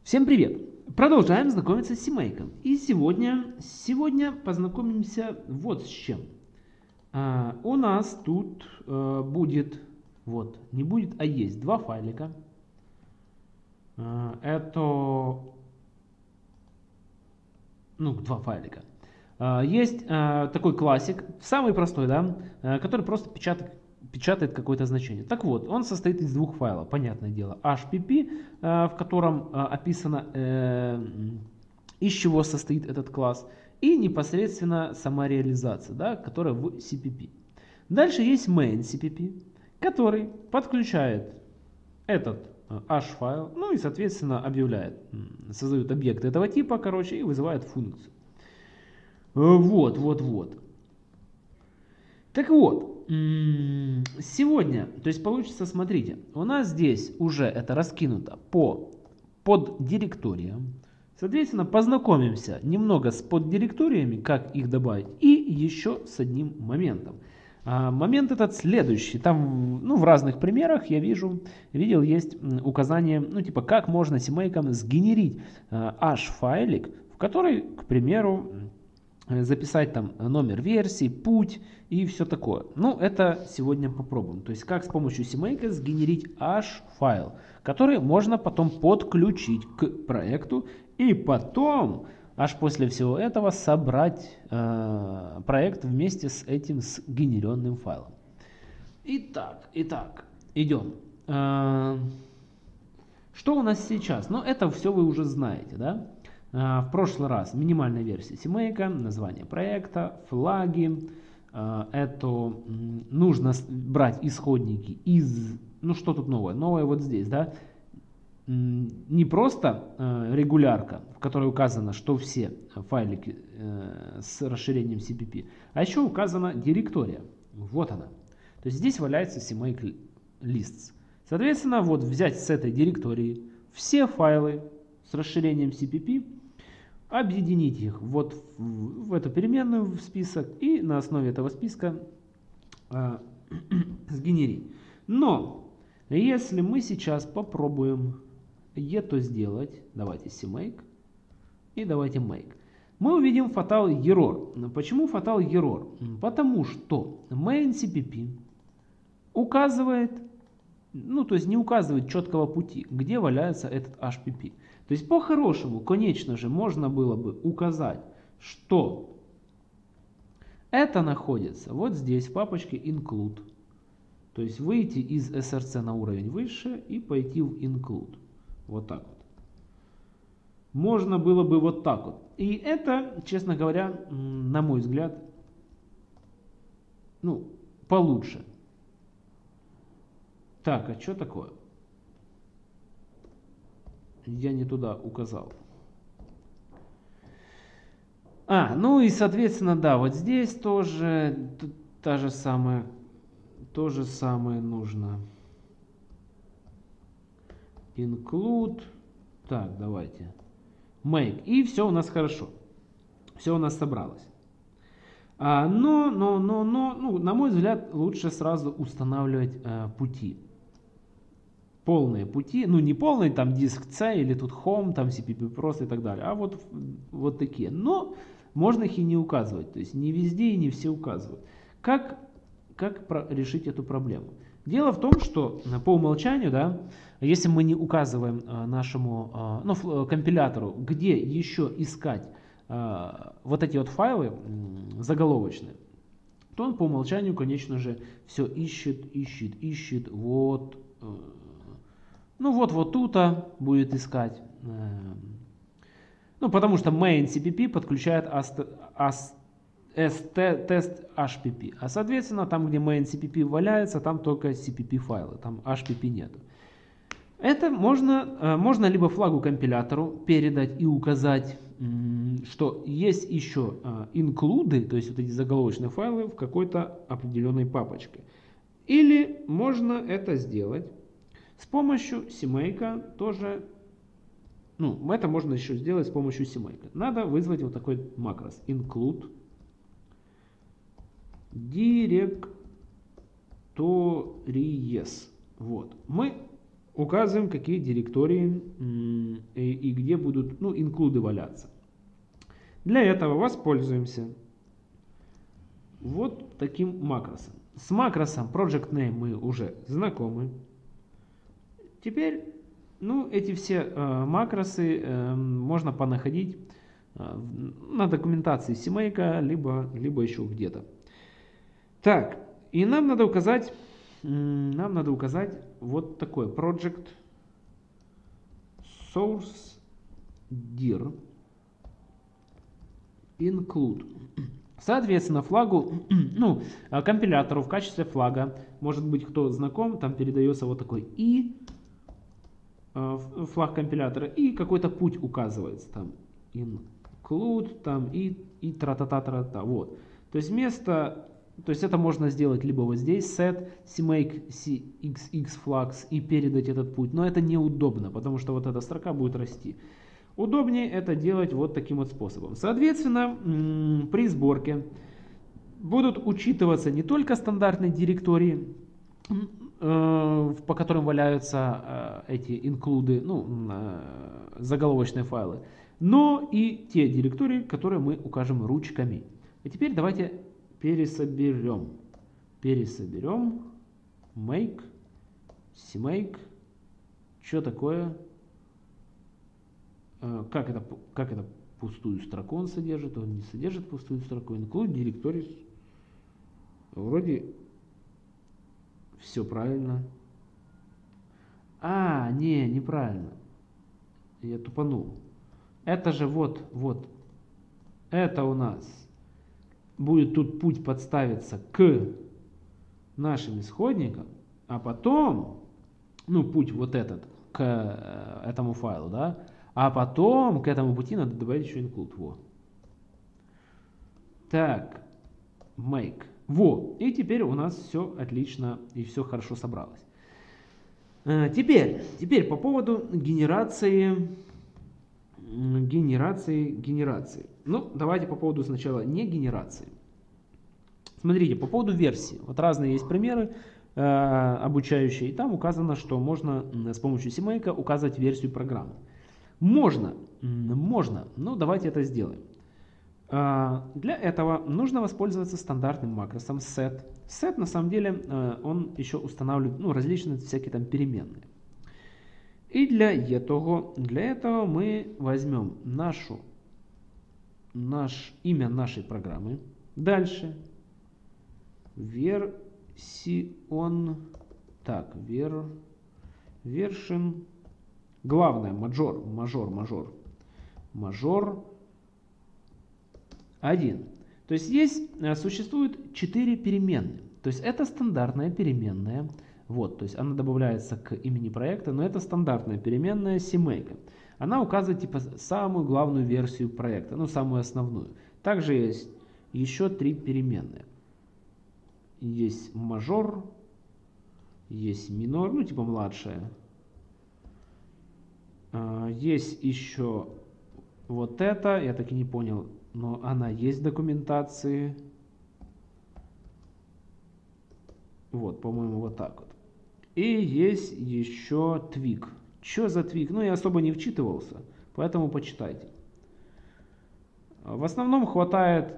Всем привет! Продолжаем знакомиться с CMake. И сегодня познакомимся вот с чем. У нас тут будет, вот, не будет, а есть два файлика. Два файлика. Есть такой классик, самый простой, да, который просто печатает какое-то значение. Так вот, он состоит из двух файлов, понятное дело. HPP, в котором описано, из чего состоит этот класс, и непосредственно сама реализация, да, которая в CPP. Дальше есть main CPP, который подключает этот H-файл, ну и соответственно создает объект этого типа, короче, и вызывает функцию. Вот. Так вот, сегодня, то есть получится, смотрите, у нас здесь уже это раскинуто по поддиректориям. Соответственно, познакомимся немного с поддиректориями, как их добавить, и еще с одним моментом. Момент этот следующий. Там, в разных примерах я видел, есть указание, типа, как можно CMake сгенерить H-файлик, в который, к примеру, записать там номер версии, путь и все такое. Это сегодня попробуем. То есть, как с помощью CMake сгенерить H-файл, который можно потом подключить к проекту и потом, аж после всего этого, собрать проект вместе с этим сгенеренным файлом. Итак, идем. Что у нас сейчас? Это все вы уже знаете, да? В прошлый раз минимальная версия CMake, название проекта, флаги. Это нужно брать исходники из... что тут новое? Новое вот здесь, да? Не просто регулярка, в которой указано, что все файлики с расширением CPP, а еще указана директория. Вот она. То есть здесь валяется CMake lists. Соответственно, вот взять с этой директории все файлы с расширением CPP, объединить их вот в эту переменную в список и на основе этого списка сгенерить. Но если мы сейчас попробуем это сделать, давайте CMake и давайте make, мы увидим fatal error. Почему fatal error? Потому что main CPP указывает, то есть не указывает четкого пути, где валяется этот HPP. То есть по-хорошему, конечно же, можно было бы указать, что это находится вот здесь в папочке include. То есть выйти из src на уровень выше и пойти в include. Вот так вот. Можно было бы вот так вот. И это, честно говоря, на мой взгляд, получше. Так, а что такое? Я не туда указал. И соответственно, да, вот здесь тоже то же самое нужно. Include. Так, давайте. Make. И все у нас хорошо. Все у нас собралось. Но, на мой взгляд, лучше сразу устанавливать пути. Полные пути, не полные, там диск C или тут Home, там CPP просто и так далее, а вот такие. Но можно их и не указывать, то есть не везде и не все указывают. Как решить эту проблему? Дело в том, что по умолчанию, да, если мы не указываем нашему компилятору, где еще искать вот эти вот файлы заголовочные, то он по умолчанию, конечно же, все ищет, вот тут будет искать. Потому что main CPP подключает test HPP. А соответственно, там, где main CPP валяется, там только CPP файлы, там HPP нет. Это можно либо флагу компилятору передать и указать, что есть еще инклюды, то есть вот эти заголовочные файлы в какой-то определенной папочке. Или можно это сделать с помощью CMake тоже. Это можно еще сделать с помощью CMake. Надо вызвать вот такой макрос include directories. Вот. Мы указываем, какие директории и где будут, ну, инклюды валяться. Для этого воспользуемся вот таким макросом. С макросом project name мы уже знакомы. Теперь, ну, эти все макросы можно понаходить на документации CMake, либо еще где-то. Так, и нам надо указать вот такой project source dir include. Соответственно, флагу, ну, компилятору в качестве флага, может быть, кто знаком, там передается вот такой и флаг компилятора, и какой-то путь указывается, там include, там и тра-та-та-та-та, вот. То есть это можно сделать либо вот здесь set CMake cxx flags и передать этот путь, но это неудобно, потому что вот эта строка будет расти. Удобнее это делать вот таким вот способом. Соответственно, при сборке будут учитываться не только стандартные директории, по которым валяются эти инклюды, ну, заголовочные файлы, но и те директории, которые мы укажем ручками. И теперь давайте пересоберем make, CMake, что такое? Как это пустую строку он содержит? Он не содержит пустую строку. Include directories. Вроде все правильно. Неправильно. Я тупанул. Это же вот. Это у нас будет тут путь подставиться к нашим исходникам, а потом, ну, путь вот этот к этому файлу, да, а потом к этому пути надо добавить еще include. Во. Так, make. Во. И теперь у нас все отлично и все хорошо собралось. Теперь по поводу генерации. Ну, давайте по поводу сначала не генерации. Смотрите, по поводу версии. Вот разные есть примеры обучающие. И там указано, что можно с помощью CMake указывать версию программы. Можно. Ну, давайте это сделаем. Для этого нужно воспользоваться стандартным макросом set. Set, на самом деле, он еще устанавливает, ну, различные всякие там переменные. И для этого мы возьмем имя нашей программы. Дальше. Version. Так, version. Главное, мажор 1. То есть существует 4 переменные. То есть это стандартная переменная. Вот, то есть она добавляется к имени проекта, но это стандартная переменная CMake. Она указывает типа самую главную версию проекта, ну самую основную. Также есть еще 3 переменные. Есть мажор, есть минор, ну типа младшая. Есть еще вот это, я так и не понял, но она есть в документации. Вот, по-моему, вот так вот. И есть еще твик. Что за твик? Ну, я особо не вчитывался, поэтому почитайте. В основном хватает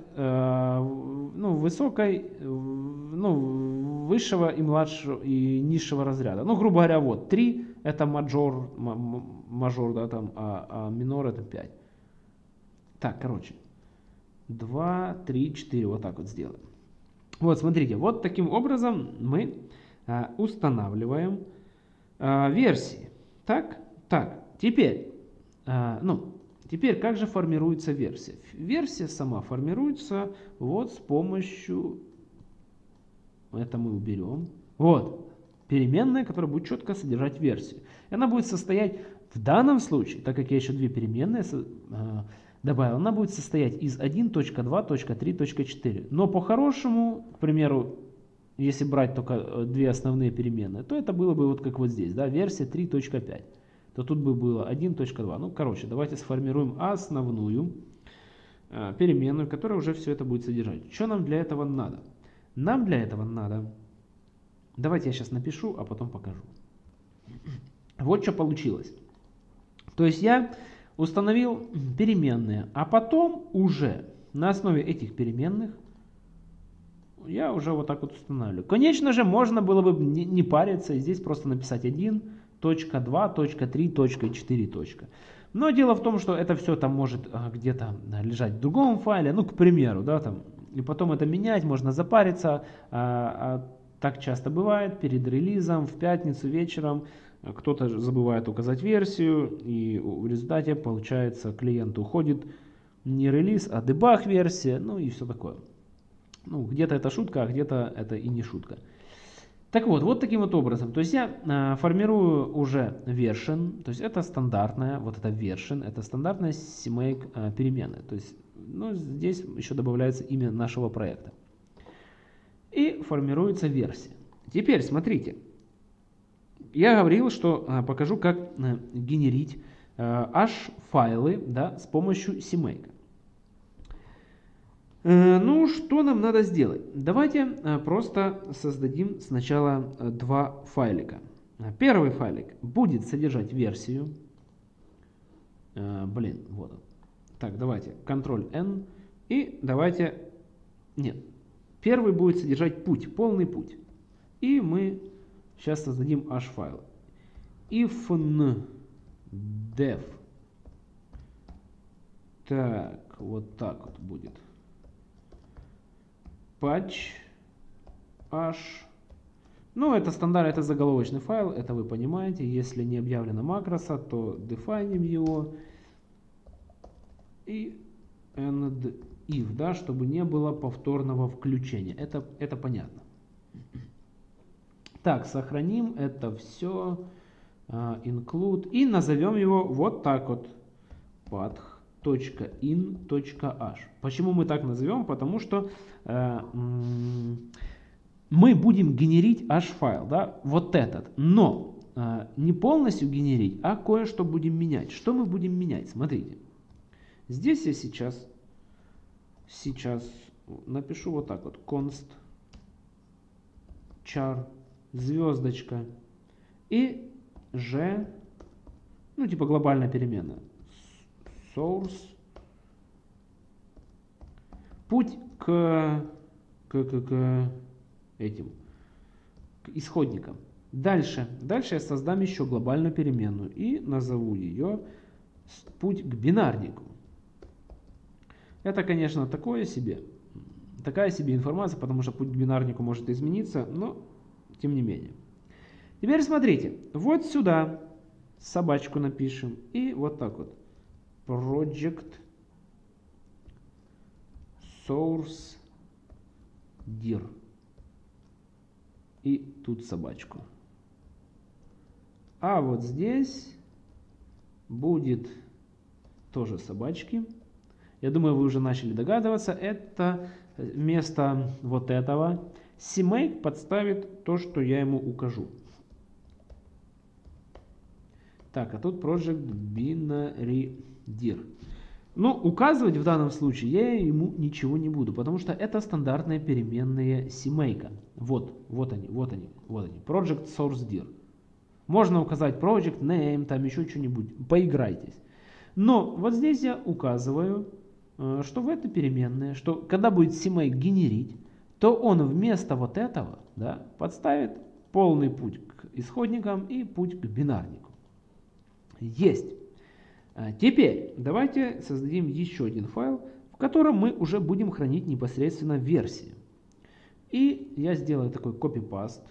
высшего и младшего и низшего разряда. Ну, грубо говоря, вот 3 это мажор, да, там, а минор это 5. Так, короче. 2, 3, 4, вот так вот сделаем. Вот, смотрите, вот таким образом мы устанавливаем версии. Так, теперь как же формируется версия? Версия сама формируется вот с помощью, это мы уберем, вот, переменная, которая будет четко содержать версию. И она будет состоять, в данном случае, так как я еще 2 переменные добавил, она будет состоять из 1.2.3.4. Но по-хорошему, к примеру, если брать только 2 основные переменные, то это было бы вот как вот здесь, да, версия 3.5. То тут бы было 1.2. Ну, короче, давайте сформируем основную переменную, которая уже все это будет содержать. Что нам для этого надо? Нам для этого надо... Давайте я сейчас напишу, а потом покажу. Вот что получилось. То есть я установил переменные, а потом уже на основе этих переменных я уже вот так вот устанавливаю. Конечно же, можно было бы не париться и здесь просто написать 1, точка, 2, точка, 3, точка и 4 точка. Но дело в том, что это все там может где-то лежать в другом файле, ну, к примеру, да, там, и потом это менять, можно запариться, так часто бывает перед релизом в пятницу вечером. Кто-то забывает указать версию, и в результате, получается, клиент уходит не релиз, а дебаг версия, ну и все такое. Ну, где-то это шутка, а где-то это и не шутка. Так вот, вот таким вот образом. То есть я формирую уже version, то есть это стандартная, вот это version, это стандартная CMake переменная. То есть, ну, здесь еще добавляется имя нашего проекта. И формируется версия. Теперь смотрите. Я говорил, что покажу, как генерить H-файлы, да, с помощью CMake. Ну, что нам надо сделать? Давайте просто создадим сначала два файлика. Первый файлик будет содержать версию. Блин, вот он. Так, давайте Ctrl-N. И давайте... Нет. Первый будет содержать путь, полный путь. И мы сейчас создадим H-файл. If def. Так, вот так вот будет. Patch H. Ну, это стандарт, это заголовочный файл, это вы понимаете. Если не объявлено макроса, то дефайним его. И end if, да, чтобы не было повторного включения. Это понятно. Так, сохраним это все. Include. И назовем его вот так вот. path.in.h. Почему мы так назовем? Потому что мы будем генерить H-файл, да, вот этот. Но не полностью генерить, а кое-что будем менять. Что мы будем менять? Смотрите. Здесь я сейчас напишу вот так вот. Const char звездочка и g, ну типа глобальная переменная. Source. Путь к исходникам. Дальше я создам еще глобальную переменную и назову ее путь к бинарнику. Это, конечно, такая себе информация, потому что путь к бинарнику может измениться, но тем не менее. Теперь смотрите, вот сюда собачку напишем и вот так вот. Project source dir. И тут собачку. А вот здесь будет тоже собачки. Я думаю, вы уже начали догадываться. Это вместо вот этого CMake подставит то, что я ему укажу. Так, а тут Project Binary Dir. Но указывать в данном случае я ему ничего не буду, потому что это стандартные переменные CMake. Вот они. Project Source Dir. Можно указать Project Name, там еще что-нибудь. Поиграйтесь. Но вот здесь я указываю, что в этой переменной, что когда будет CMake генерить, то он вместо вот этого, да, подставит полный путь к исходникам и путь к бинарнику. Есть. Теперь давайте создадим еще один файл, в котором мы уже будем хранить непосредственно версии. И я сделаю такой copy-paste,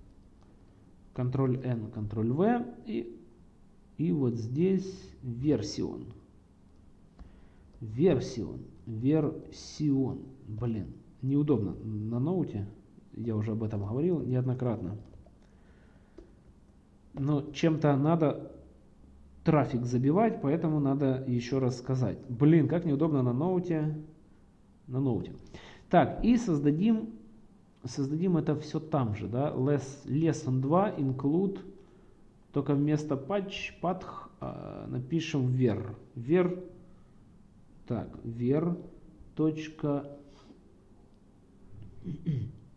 Ctrl-N, Ctrl-V, и вот здесь version. Блин, неудобно на ноуте, я уже об этом говорил неоднократно. Но чем-то надо трафик забивать, поэтому надо еще раз сказать. Блин, как неудобно на ноуте. Так, и создадим это все там же, да, lesson 2 include, только вместо path напишем ver. Так, ver.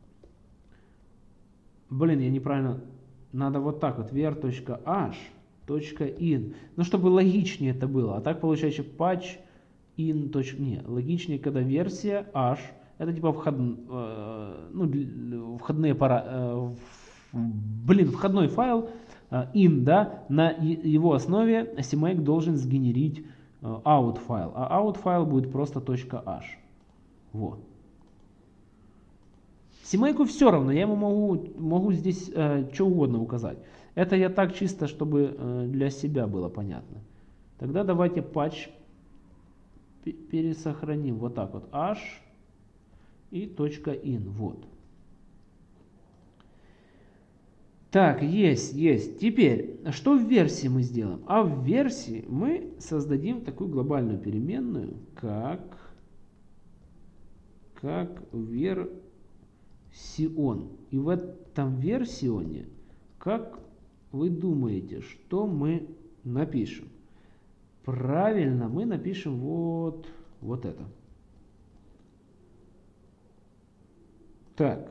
Блин, я неправильно. Надо вот так вот ver.h. .in. Ну, чтобы логичнее это было. А так получается patch in. Не, логичнее, когда версия h. Это типа входные входной файл in, да, на его основе CMake должен сгенерить out файл, а out файл будет просто .h. Вот. CMake все равно, я ему могу здесь что угодно указать. Это я так чисто, чтобы для себя было понятно. Тогда давайте patch пересохраним вот так вот h и .in. Вот. Так, есть. Теперь, что в версии мы сделаем? А в версии мы создадим такую глобальную переменную, как version. И в этом версионе, как вы думаете, что мы напишем? Правильно, мы напишем вот это. Так.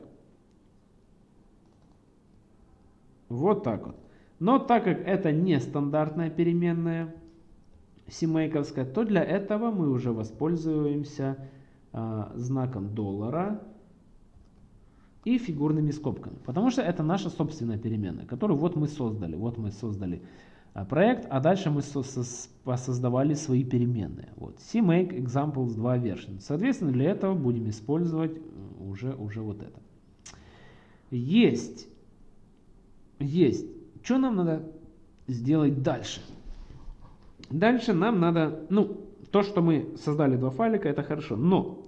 Вот так вот. Но так как это не стандартная переменная CMake-овская, то для этого мы уже воспользуемся знаком доллара и фигурными скобками. Потому что это наша собственная переменная, которую вот мы создали. Вот мы создали проект, а дальше мы создавали свои переменные. Вот. CMake examples 2 version. Соответственно, для этого будем использовать уже вот это. Есть. Что нам надо сделать дальше? Дальше нам надо, то, что мы создали два файлика, это хорошо, но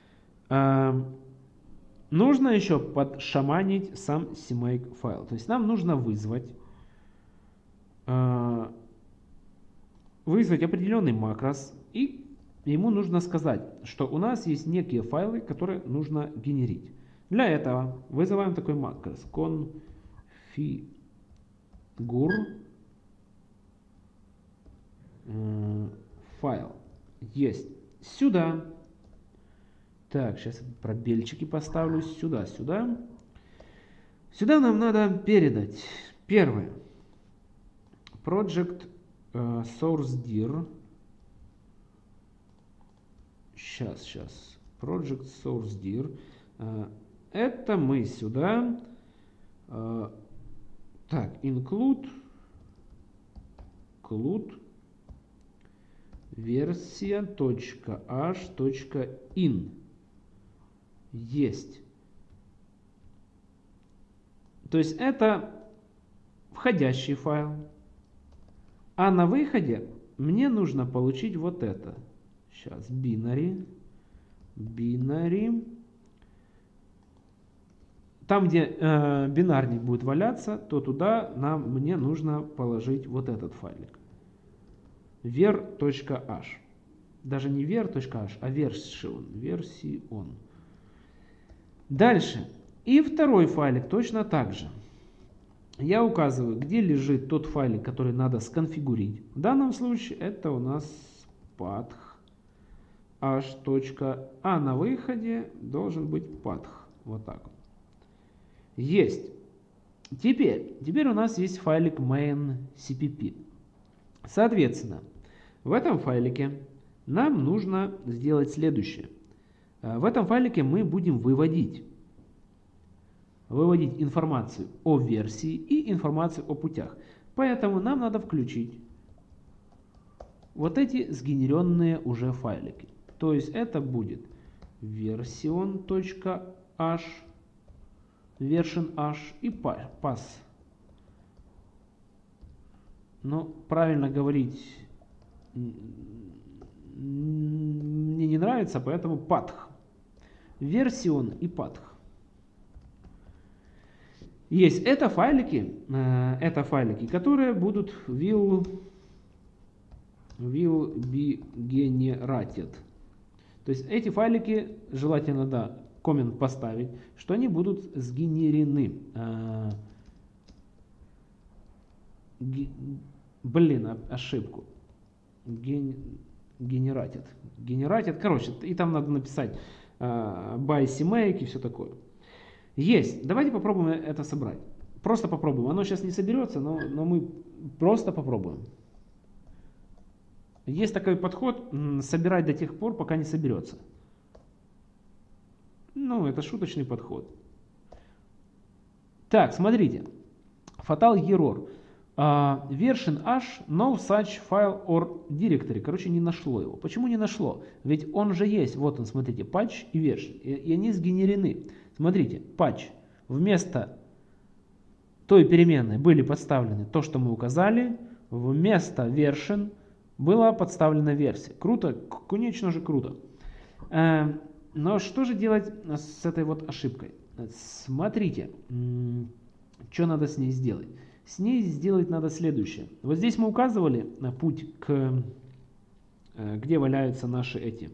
нужно еще подшаманить сам CMake файл. То есть нам нужно вызвать определенный макрос, и ему нужно сказать, что у нас есть некие файлы, которые нужно генерить. Для этого вызываем такой макрос configure файл. Есть. Сюда. Так, сейчас пробельчики поставлю. Сюда. Сюда нам надо передать. Первое. Project source dir. Сейчас. Project source dir. Это мы сюда. Так, include version.h.in. Есть. То есть это входящий файл. А на выходе мне нужно получить вот это. Сейчас, binary. Там, где бинарник будет валяться, то туда мне нужно положить вот этот файлик. ver.h. Даже не ver.h, а version. Дальше. И второй файлик точно так же. Я указываю, где лежит тот файлик, который надо сконфигурить. В данном случае это у нас path h. А на выходе должен быть path. Вот так вот. Есть. Теперь у нас есть файлик main.cpp. Соответственно, в этом файлике нам нужно сделать следующее. В этом файлике мы будем выводить информацию о версии и информацию о путях. Поэтому нам надо включить вот эти сгенеренные уже файлики. То есть это будет version.h, version.h и path. Но правильно говорить мне не нравится, поэтому path. Version и path. Есть это файлики, которые будут will be generated. То есть эти файлики желательно, коммент поставить, что они будут сгенерены. Ошибку. Generated, короче, и там надо написать by CMake и все такое. Есть. Давайте попробуем это собрать. Просто попробуем. Оно сейчас не соберется, но мы Просто попробуем. Есть такой подход, собирать до тех пор, пока не соберется. Ну, это шуточный подход. Так, смотрите. Fatal error. Version H, no such file or directory. Короче, не нашло его. Почему не нашло? Ведь он же есть. Вот он, смотрите, patch и version. И они сгенерены. Смотрите, patch. Вместо той переменной были подставлены то, что мы указали. Вместо version была подставлена версия. Круто, конечно же круто. Но что же делать с этой вот ошибкой? Смотрите, что надо с ней сделать. С ней сделать надо следующее. Вот здесь мы указывали путь, где валяются наши эти,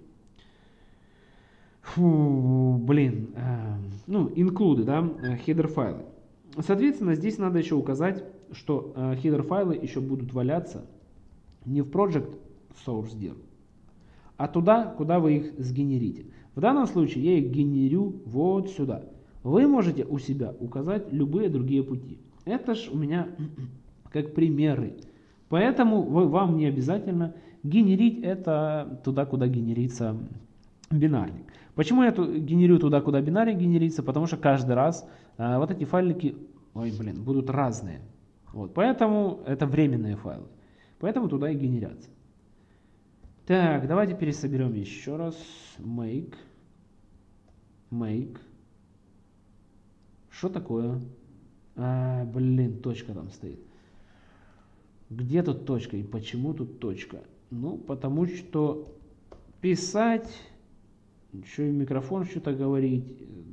include, да, header файлы. Соответственно, здесь надо еще указать, что header файлы еще будут валяться не в project source dir, а туда, куда вы их сгенерите. В данном случае я их генерю вот сюда. Вы можете у себя указать любые другие пути. Это ж у меня как примеры. Поэтому вам не обязательно генерить это туда, куда генерится бинарник. Почему я генерю туда, куда бинарник генерится? Потому что каждый раз вот эти файлики будут разные. Вот, поэтому это временные файлы. Поэтому туда и генерятся. Так, давайте пересоберем еще раз. Make. Что такое? Точка там стоит. Где тут точка и почему тут точка? Ну, потому что писать, еще и микрофон что-то говорить.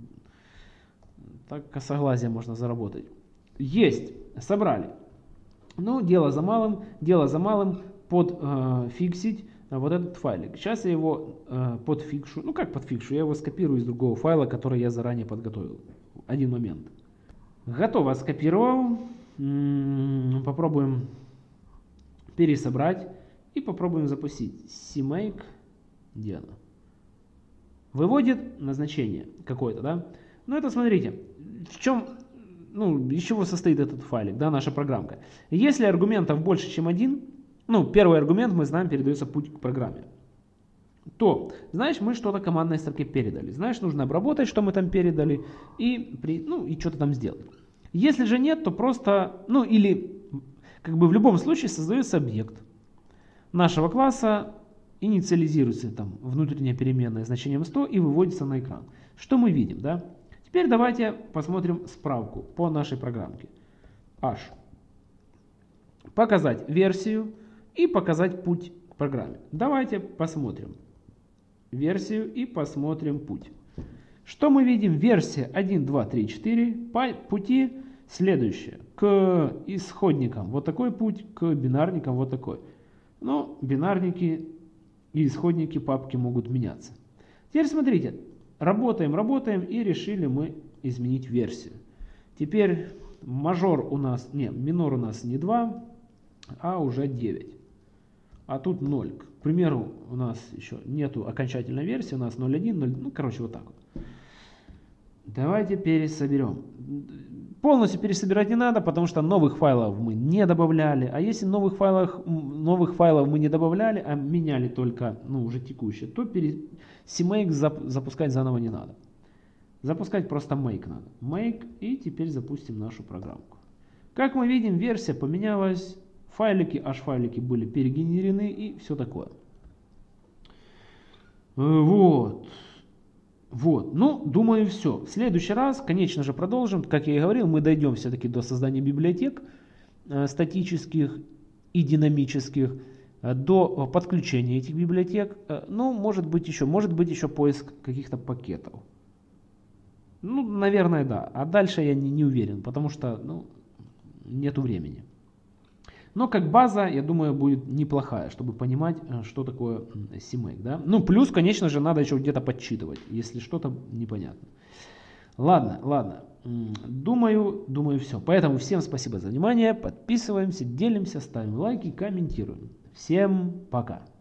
Так косоглазие можно заработать. Есть, собрали. Ну, дело за малым подфиксить вот этот файлик. Сейчас я его подфикшу. Ну, как подфикшу? Я его скопирую из другого файла, который я заранее подготовил. Один момент. Готово, скопировал. Попробуем пересобрать и попробуем запустить. CMake. Где оно? Выводит назначение какое-то, да? Ну, это смотрите, из чего состоит этот файлик, да, наша программка. Если аргументов больше, чем один, первый аргумент, мы знаем, передается путь к программе, то, знаешь, мы что-то командной строке передали. Знаешь, нужно обработать, что мы там передали, и что-то там сделать. Если же нет, то просто, в любом случае создается объект нашего класса, инициализируется там внутренняя переменная значением 100 и выводится на экран. Что мы видим, да? Теперь давайте посмотрим справку по нашей программке. H. Показать версию и показать путь к программе. Давайте посмотрим версию и посмотрим путь. Что мы видим? Версия 1, 2, 3, 4. По пути следующее. К исходникам вот такой путь, к бинарникам вот такой. Но бинарники и исходники папки могут меняться. Теперь смотрите. Работаем и решили мы изменить версию. Теперь минор у нас не 2, а уже 9. А тут 0. К примеру, у нас еще нету окончательной версии, у нас 0.1, вот так вот. Давайте пересоберем. Полностью пересобирать не надо, потому что новых файлов мы не добавляли. А если новых файлов мы не добавляли, а меняли только уже текущие, то CMake запускать заново не надо. Запускать просто make надо. Make, и теперь запустим нашу программку. Как мы видим, версия поменялась, H-файлики были перегенерены и все такое. Вот. Думаю, все. В следующий раз, конечно же, продолжим. Как я и говорил, мы дойдем все-таки до создания библиотек статических и динамических, до подключения этих библиотек. Может быть еще поиск каких-то пакетов. Наверное, да. А дальше я не уверен, потому что нету времени. Но как база, я думаю, будет неплохая, чтобы понимать, что такое CMake. Да? Плюс, конечно же, надо еще где-то подсчитывать, если что-то непонятно. Ладно. Думаю, все. Поэтому всем спасибо за внимание. Подписываемся, делимся, ставим лайки, комментируем. Всем пока.